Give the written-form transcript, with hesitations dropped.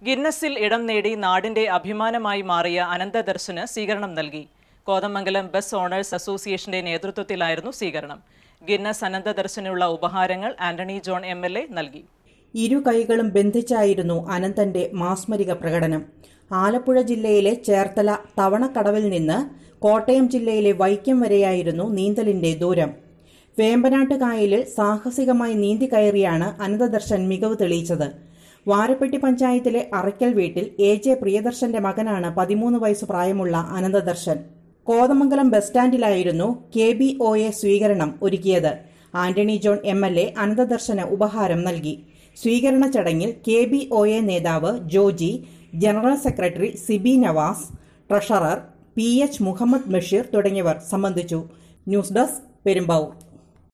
ഗിന്നസിൽ ഇടം നേടി നാടിന്റെ അഭിമാനമായി മാറിയ അനന്തദർശന് സ്വീകരണം നൽകി. കോതമംഗലം ബസ് ഓണേഴ്സ് അസോസിയേഷന്റെ നേതൃത്വത്തിലായിരുന്നു സ്വീകരണം. ഗിന്നസ് അനന്തദർശനുള്ള ഉപഹാരങ്ങൾ ആന്റണി ജോൺ MLA നൽകി. ഇരു കൈകളും ബന്ധിച്ചായിരുന്നു അനന്തന്റെ മാസ്മരിക പ്രകടനം. ആലപ്പുഴ ജില്ലയിലെ ചേർത്തല തവണക്കടവിൽ നിന്ന് കോട്ടയം ജില്ലയിലെ വൈക്കം വരെയായിരുന്നു നീന്തലിന്റെ ദൂരം. വേമ്പനാട്ട് കായലിൽ സാഹസികമായി നീന്തി കയറിയാണ് അനന്തദർശൻ മികവ് തെളിയിച്ചത്. വാരപ്പെട്ടി പഞ്ചായത്തിലെ അറയ്ക്കൽ വീട്ടിൽ AJ പ്രിയദർശന്റെ മകനാണ് 13 വയസ്സ് പ്രായമുള്ള അനന്തദർശൻ. കോതമംഗലം ബസ് സ്റ്റാൻഡിലായിരുന്നു KBOA സ്വീകരണം ഒരുക്കിയത്. ആന്റണി ജോൺ MLA അനന്തദർശന് ഉപഹാരം നൽകി. സ്വീകരണ ചടങ്ങിൽ KBOA നേതാവ് Joji, general secretary Sibi Navas, treasurer PH Muhammad Basheer തുടങ്ങിയവർ സംബന്ധിച്ചു. News desk, Perumbavoor.